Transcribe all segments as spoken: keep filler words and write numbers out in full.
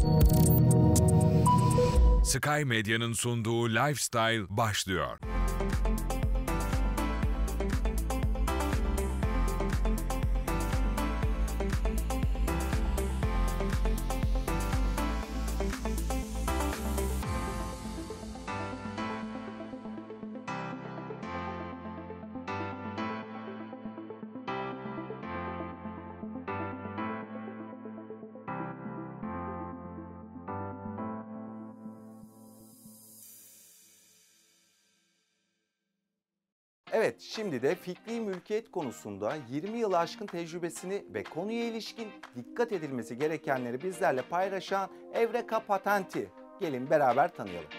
Sky Medya'nın sunduğu Lifestyle başlıyor. Evet, şimdi de fikri mülkiyet konusunda yirmi yılı aşkın tecrübesini ve konuya ilişkin dikkat edilmesi gerekenleri bizlerle paylaşan Evreka Patenti. Gelin beraber tanıyalım.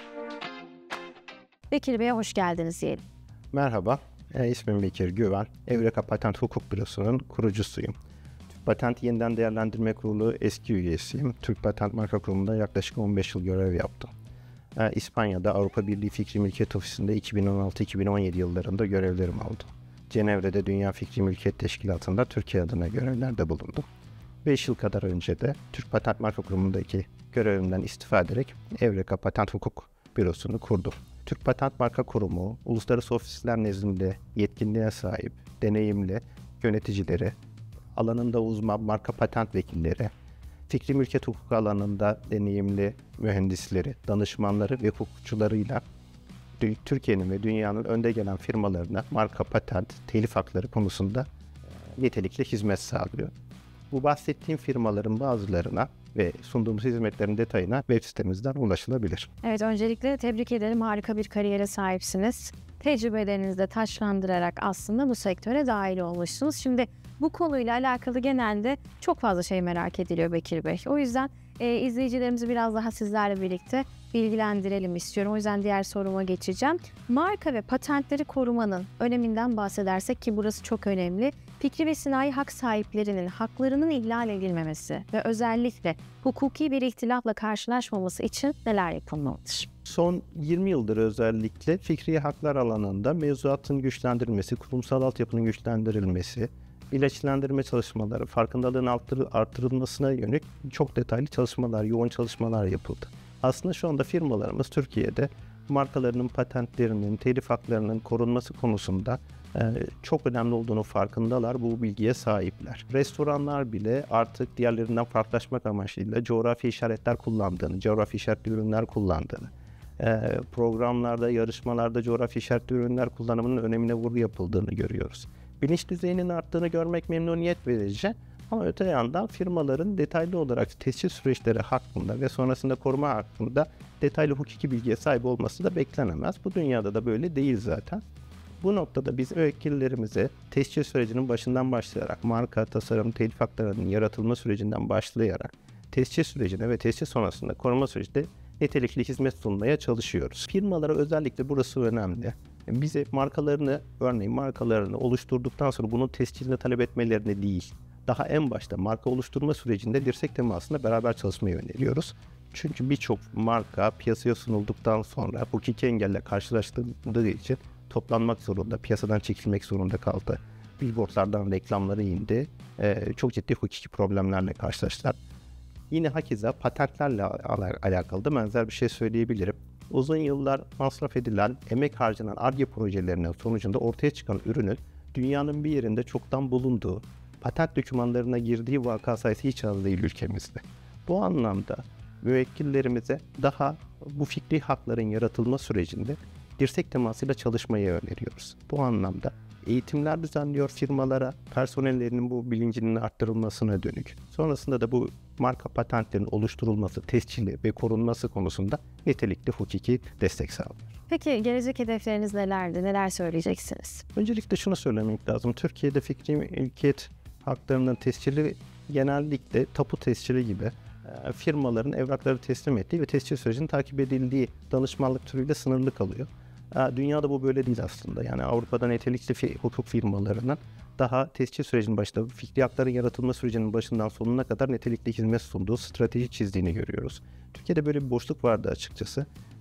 Bekir Bey'e hoş geldiniz diyelim. Merhaba, e, ismim Bekir Güven. Evreka Patent Hukuk Bürosu'nun kurucusuyum. Türk Patent Yeniden Değerlendirme Kurulu eski üyesiyim. Türk Patent Marka Kurumu'nda yaklaşık on beş yıl görev yaptım. E, İspanya'da Avrupa Birliği Fikri Mülkiyet Ofisi'nde iki bin on altı iki bin on yedi yıllarında görevlerim oldu. Cenevre'de Dünya Fikri Mülkiyet Teşkilatı'nda Türkiye adına görevlerde bulundum. beş yıl kadar önce de Türk Patent Marka Kurumu'ndaki görevimden istifa ederek Evreka Patent Hukuk Bürosu'nu kurdum. Türk Patent Marka Kurumu, uluslararası ofisler nezdinde yetkinliğe sahip, deneyimli yöneticileri, alanında uzman marka patent vekilleri, fikri mülkiyet hukuku alanında deneyimli mühendisleri, danışmanları ve hukukçularıyla Türkiye'nin ve dünyanın önde gelen firmalarına marka, patent, telif hakları konusunda nitelikli hizmet sağlıyor. Bu bahsettiğim firmaların bazılarına ve sunduğumuz hizmetlerin detayına web sitemizden ulaşılabilir. Evet, öncelikle tebrik ederim. Harika bir kariyere sahipsiniz. Tecrübelerinizi de taçlandırarak aslında bu sektöre dahil olmuşsunuz. Şimdi bu konuyla alakalı genelde çok fazla şey merak ediliyor Bekir Bey. O yüzden e, izleyicilerimizi biraz daha sizlerle birlikte bilgilendirelim istiyorum. O yüzden diğer soruma geçeceğim. Marka ve patentleri korumanın öneminden bahsedersek, ki burası çok önemli. Fikri ve sinayi hak sahiplerinin haklarının ihlal edilmemesi ve özellikle hukuki bir ihtilafla karşılaşmaması için neler yapılmalıdır? Son yirmi yıldır özellikle fikri haklar alanında mevzuatın güçlendirilmesi, kurumsal altyapının güçlendirilmesi, bilinçlendirme çalışmaları, farkındalığın artırılmasına yönelik çok detaylı çalışmalar, yoğun çalışmalar yapıldı. Aslında şu anda firmalarımız Türkiye'de markalarının, patentlerinin, telif haklarının korunması konusunda e, çok önemli olduğunu farkındalar, bu bilgiye sahipler. Restoranlar bile artık diğerlerinden farklılaşmak amacıyla coğrafi işaretler kullandığını, coğrafi işaretli ürünler kullandığını, e, programlarda, yarışmalarda coğrafi işaretli ürünler kullanımının önemine vurgu yapıldığını görüyoruz. Bilinç düzeyinin arttığını görmek memnuniyet verici, ama öte yandan firmaların detaylı olarak tescil süreçleri hakkında ve sonrasında koruma hakkında detaylı hukuki bilgiye sahip olması da beklenemez. Bu dünyada da böyle değil zaten. Bu noktada biz müvekkillerimize tescil sürecinin başından başlayarak, marka, tasarım, telif haklarının yaratılma sürecinden başlayarak tescil sürecine ve tescil sonrasında koruma sürecinde nitelikli hizmet sunmaya çalışıyoruz. Firmalara özellikle burası önemli. Bize markalarını, örneğin markalarını oluşturduktan sonra bunun tescilini talep etmelerini değil, daha en başta marka oluşturma sürecinde dirsek temasında beraber çalışmayı öneriyoruz. Çünkü birçok marka piyasaya sunulduktan sonra hukuki engelle karşılaştırdığı için toplanmak zorunda, piyasadan çekilmek zorunda kaldı. Billboardlardan reklamları indi, ee, çok ciddi hukuki problemlerle karşılaştılar. Yine hakeza patentlerle al- alakalı da benzer bir şey söyleyebilirim. Uzun yıllar masraf edilen, emek harcanan Ar-Ge projelerinin sonucunda ortaya çıkan ürünün dünyanın bir yerinde çoktan bulunduğu, patent dokümanlarına girdiği vaka sayısı hiç az değil ülkemizde. Bu anlamda müvekkillerimize daha bu fikri hakların yaratılma sürecinde dirsek temasıyla çalışmayı öneriyoruz. Bu anlamda eğitimler düzenliyor firmalara, personellerinin bu bilincinin arttırılmasına dönük. Sonrasında da bu marka patentlerin oluşturulması, tescili ve korunması konusunda nitelikli hukuki destek sağlıyor. Peki gelecek hedefleriniz nelerdi? Neler söyleyeceksiniz? Öncelikle şunu söylemek lazım. Türkiye'de fikri mülkiyet haklarının tescili genellikle tapu tescili gibi e, firmaların evrakları teslim ettiği ve tescil sürecinin takip edildiği danışmanlık türüyle sınırlı kalıyor. E, dünyada bu böyle değil aslında. Yani Avrupa'da nitelikli fi, hukuk firmalarının daha tescil sürecinin başında, fikri hakların yaratılma sürecinin başından sonuna kadar nitelikli hizmet sunduğu strateji çizdiğini görüyoruz. Türkiye'de böyle bir boşluk vardı açıkçası.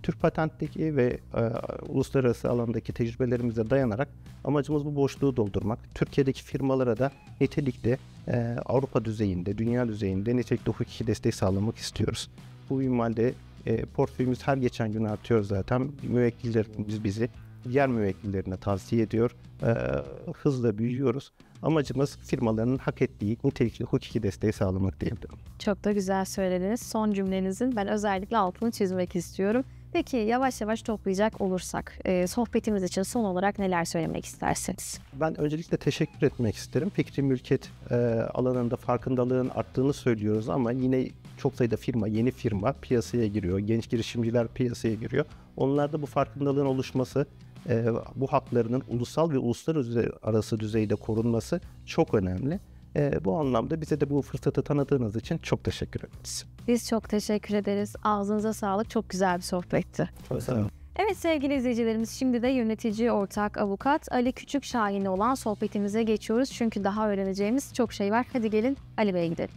Türk patentteki ve e, uluslararası alandaki tecrübelerimize dayanarak amacımız bu boşluğu doldurmak. Türkiye'deki firmalara da nitelikli e, Avrupa düzeyinde, dünya düzeyinde nitelikli hukuki destek sağlamak istiyoruz. Bu minvalde e, portföyümüz her geçen gün artıyor zaten. Müvekkillerimiz bizi diğer müvekkillerine tavsiye ediyor. E, hızla büyüyoruz. Amacımız firmaların hak ettiği nitelikli hukuki desteği sağlamak diyebilirim. Çok da güzel söylediniz. Son cümlenizin ben özellikle altını çizmek istiyorum. Peki yavaş yavaş toplayacak olursak e, sohbetimiz için son olarak neler söylemek istersiniz? Ben öncelikle teşekkür etmek isterim. Fikri mülkiyet e, alanında farkındalığın arttığını söylüyoruz ama yine çok sayıda firma, yeni firma piyasaya giriyor. Genç girişimciler piyasaya giriyor. Onlarda bu farkındalığın oluşması, e, bu haklarının ulusal ve uluslararası düzeyde korunması çok önemli. E, bu anlamda bize de bu fırsatı tanıdığınız için çok teşekkür ederiz. Biz çok teşekkür ederiz. Ağzınıza sağlık. Çok güzel bir sohbetti. Sağ olun. Evet sevgili izleyicilerimiz, şimdi de yönetici ortak avukat Ali Küçükşahin'le olan sohbetimize geçiyoruz. Çünkü daha öğreneceğimiz çok şey var. Hadi gelin Ali Bey'e gidelim.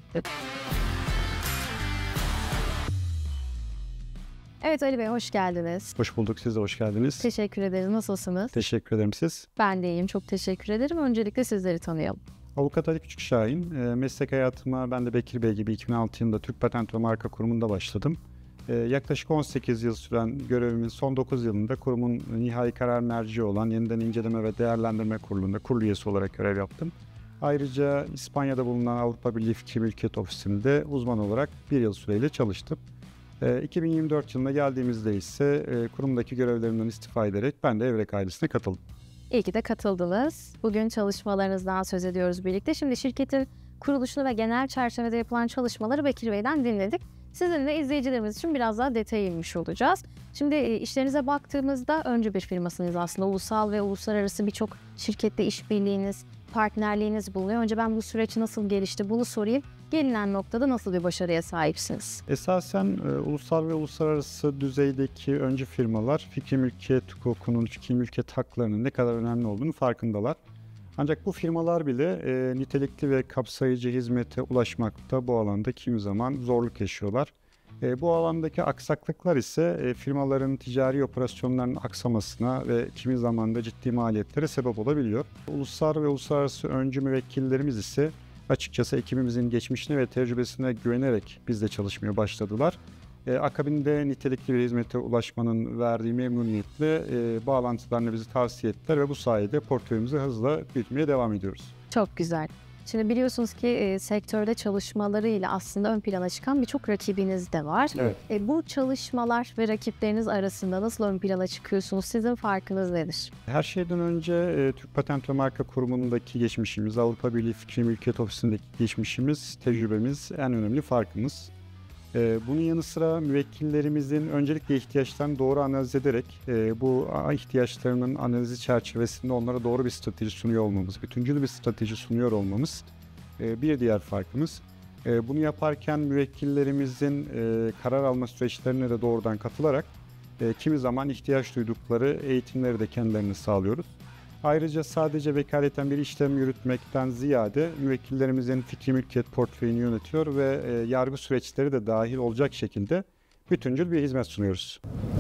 Evet Ali Bey, hoş geldiniz. Hoş bulduk, siz de hoş geldiniz. Teşekkür ederiz. Nasılsınız? Teşekkür ederim siz. Ben de iyiyim. Çok teşekkür ederim. Öncelikle sizleri tanıyalım. Avukat Ali Küçükşahin. E, meslek hayatıma ben de Bekir Bey gibi iki bin altı yılında Türk Patent ve Marka Kurumu'nda başladım. E, yaklaşık on sekiz yıl süren görevimin son dokuz yılında kurumun nihai karar merci olan Yeniden İnceleme ve Değerlendirme Kurulu'nda kurulu üyesi olarak görev yaptım. Ayrıca İspanya'da bulunan Avrupa Birliği Fikri Mülkiyet Ofisi'nde uzman olarak bir yıl süreyle çalıştım. E, iki bin yirmi dört yılına geldiğimizde ise e, kurumdaki görevlerimden istifa ederek ben de Evrek ailesine katıldım. İyi ki de katıldınız. Bugün çalışmalarınızdan söz ediyoruz birlikte. Şimdi şirketin kuruluşunu ve genel çerçevede yapılan çalışmaları Bekir Bey'den dinledik. Sizinle izleyicilerimiz için biraz daha detaya inmiş olacağız. Şimdi işlerinize baktığımızda öncü bir firmasınız aslında. Ulusal ve uluslararası birçok şirkette işbirliğiniz, partnerliğiniz bulunuyor. Önce ben bu süreç nasıl gelişti bunu sorayım. Gelinen noktada nasıl bir başarıya sahipsiniz? Esasen e, ulusal ve uluslararası düzeydeki öncü firmalar fikri mülkiyet hukukunun, fikri mülkiyet haklarının ne kadar önemli olduğunu farkındalar. Ancak bu firmalar bile e, nitelikli ve kapsayıcı hizmete ulaşmakta bu alanda kimi zaman zorluk yaşıyorlar. E, bu alandaki aksaklıklar ise e, firmaların ticari operasyonlarının aksamasına ve kimi zaman da ciddi maliyetlere sebep olabiliyor. Ulusal ve uluslararası öncü müvekkillerimiz ise açıkçası ekibimizin geçmişine ve tecrübesine güvenerek bizle çalışmaya başladılar. E, akabinde nitelikli bir hizmete ulaşmanın verdiği memnuniyetle e, bağlantılarını bizi tavsiye ettiler ve bu sayede portföyümüzü hızla büyütmeye devam ediyoruz. Çok güzel. Şimdi biliyorsunuz ki e, sektörde çalışmalarıyla aslında ön plana çıkan birçok rakibiniz de var. Evet. E, bu çalışmalar ve rakipleriniz arasında nasıl ön plana çıkıyorsunuz? Sizin farkınız nedir? Her şeyden önce e, Türk Patent ve Marka Kurumu'ndaki geçmişimiz, Avrupa Birliği Fikri Mülkiyet Ofisi'ndeki geçmişimiz, tecrübemiz en önemli farkımız. E, bunun yanı sıra müvekkillerimizin öncelikle ihtiyaçlarını doğru analiz ederek e, bu ihtiyaçlarının analizi çerçevesinde onlara doğru bir strateji sunuyor olmamız, bütüncül bir strateji sunuyor olmamız e, bir diğer farkımız. E, bunu yaparken müvekkillerimizin e, karar alma süreçlerine de doğrudan katılarak e, kimi zaman ihtiyaç duydukları eğitimleri de kendilerine sağlıyoruz. Ayrıca sadece vekaleten bir işlem yürütmekten ziyade müvekkillerimizin fikri mülkiyet portföyünü yönetiyor ve e, yargı süreçleri de dahil olacak şekilde bütüncül bir hizmet sunuyoruz.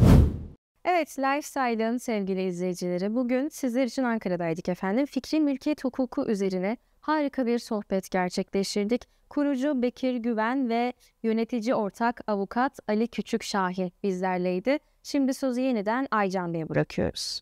Evet, Lifestyle'ın sevgili izleyicileri, bugün sizler için Ankara'daydık efendim. Fikri mülkiyet hukuku üzerine harika bir sohbet gerçekleştirdik. Kurucu Bekir Güven ve yönetici ortak avukat Ali Küçükşahin bizlerleydi. Şimdi sözü yeniden Aycan Bey'e bırakıyoruz.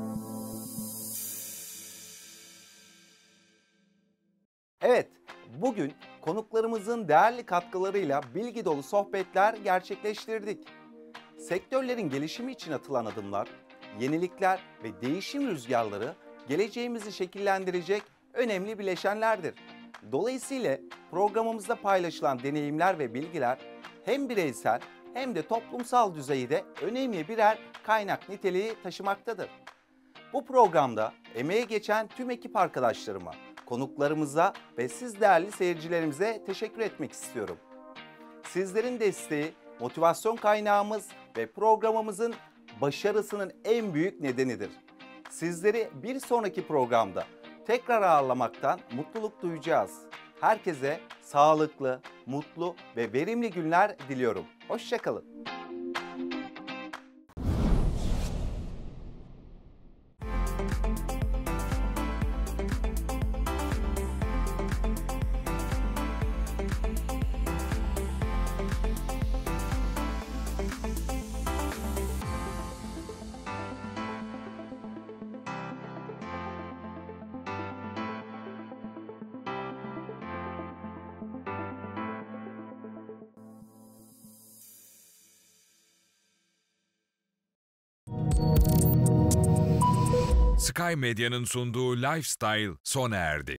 Evet, bugün konuklarımızın değerli katkılarıyla bilgi dolu sohbetler gerçekleştirdik. Sektörlerin gelişimi için atılan adımlar, yenilikler ve değişim rüzgarları geleceğimizi şekillendirecek önemli bileşenlerdir. Dolayısıyla programımızda paylaşılan deneyimler ve bilgiler hem bireysel hem de toplumsal düzeyde önemli birer kaynak niteliği taşımaktadır. Bu programda emeğe geçen tüm ekip arkadaşlarıma, konuklarımıza ve siz değerli seyircilerimize teşekkür etmek istiyorum. Sizlerin desteği, motivasyon kaynağımız ve programımızın başarısının en büyük nedenidir. Sizleri bir sonraki programda tekrar ağırlamaktan mutluluk duyacağız. Herkese sağlıklı, mutlu ve verimli günler diliyorum. Hoşça kalın. Sky Medya'nın sunduğu Lifestyle sona erdi.